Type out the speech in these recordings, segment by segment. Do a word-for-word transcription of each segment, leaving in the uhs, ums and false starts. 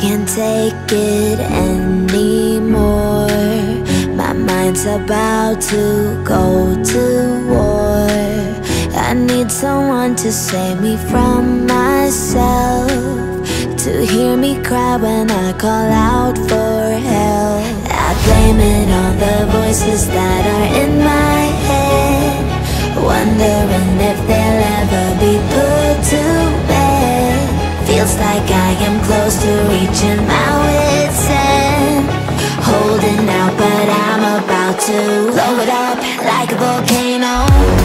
can't take it anymore. My mind's about to go to war. I need someone to save me from myself, to hear me cry when I call out for help. I blame it on the voices that are in my head, wondering if they'll ever be put to bed. Feels like I am close to reaching my wit's end, holding out but I'm about to blow it up like a volcano.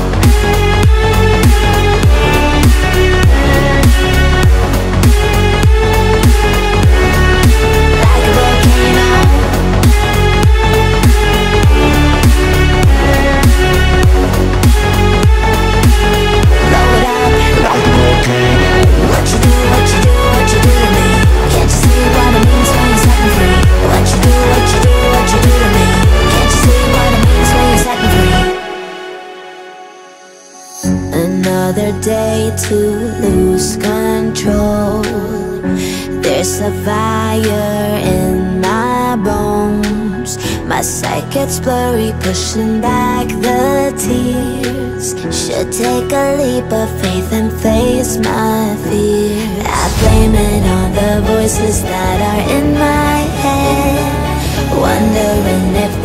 Another day to lose control. There's a fire in my bones. My sight gets blurry, pushing back the tears. Should take a leap of faith and face my fear. I blame it on the voices that are in my head, wondering if